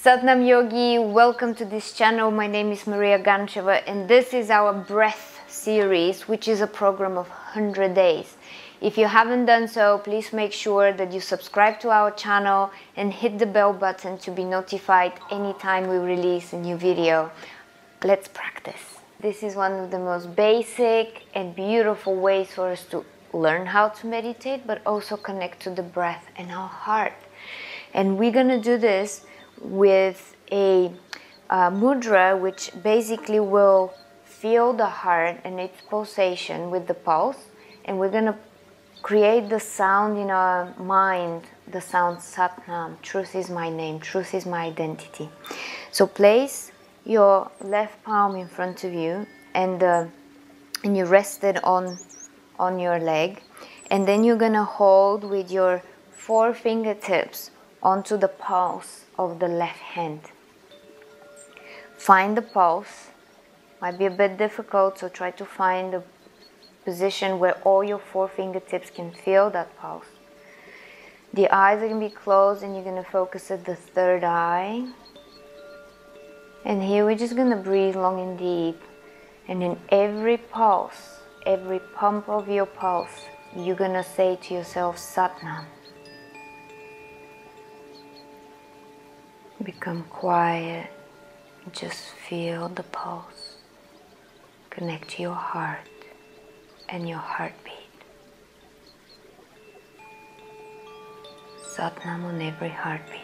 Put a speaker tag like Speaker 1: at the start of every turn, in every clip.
Speaker 1: Satnam Yogi, welcome to this channel. My name is Mariya Gancheva and this is our breath series, which is a program of 100 days. If you haven't done so, please make sure that you subscribe to our channel and hit the bell button to be notified anytime we release a new video. Let's practice. This is one of the most basic and beautiful ways for us to learn how to meditate, but also connect to the breath and our heart. And we're gonna do this with a mudra, which basically will feel the heart and its pulsation with the pulse, and we're going to create the sound in our mind, the sound Satnam. Truth is my name, truth is my identity. So place your left palm in front of you and you rest it on your leg, and then you're going to hold with your 4 fingertips onto the pulse of the left hand. Find the pulse. Might be a bit difficult, so try to find a position where all your 4 fingertips can feel that pulse. The eyes are going to be closed and you're going to focus at the third eye. And here we're just going to breathe long and deep. And in every pulse, every pump of your pulse, you're going to say to yourself, Satnam. Become quiet, just feel the pulse. Connect to your heart and your heartbeat. Satnam on every heartbeat.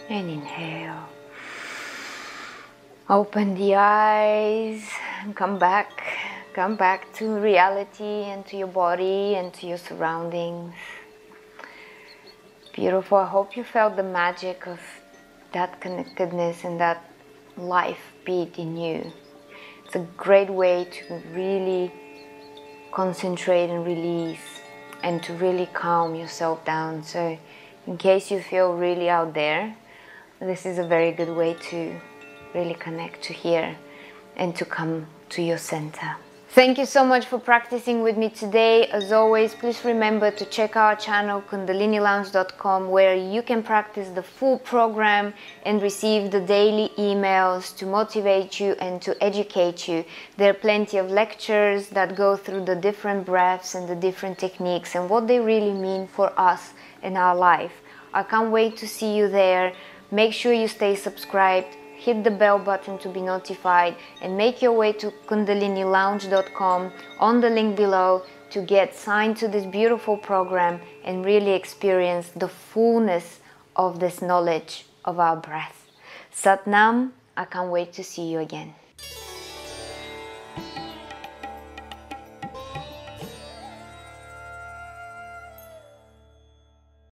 Speaker 1: And inhale. Open the eyes and come back to reality and to your body and to your surroundings. Beautiful. I hope you felt the magic of that connectedness and that life beat in you. It's a great way to really concentrate and release and to really calm yourself down. So in case you feel really out there, this is a very good way to really connect to here and to come to your center. Thank you so much for practicing with me today. As always, please remember to check our channel kundalinilounge.com, where you can practice the full program and receive the daily emails to motivate you and to educate you. There are plenty of lectures that go through the different breaths and the different techniques and what they really mean for us in our life. I can't wait to see you there. Make sure you stay subscribed. Hit the bell button to be notified and make your way to kundalinilounge.com on the link below to get signed to this beautiful program and really experience the fullness of this knowledge of our breath. Sat Nam, I can't wait to see you again.